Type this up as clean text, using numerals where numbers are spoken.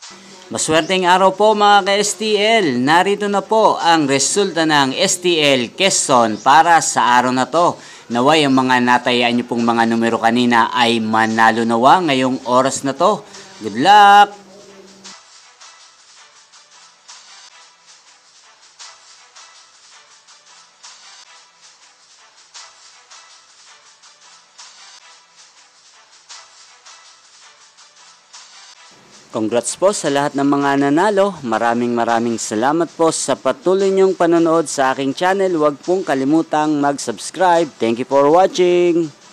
Maswerteng araw po mga ka-STL. Narito na po ang resulta ng STL Quezon para sa araw na to. Naway ang mga natayaan nyo pong mga numero kanina ay manalo nawa ngayong oras na to. Good luck! Congrats po sa lahat ng mga nanalo. Maraming salamat po sa patuloy niyong panonood sa aking channel. Huwag pong kalimutang mag-subscribe. Thank you for watching.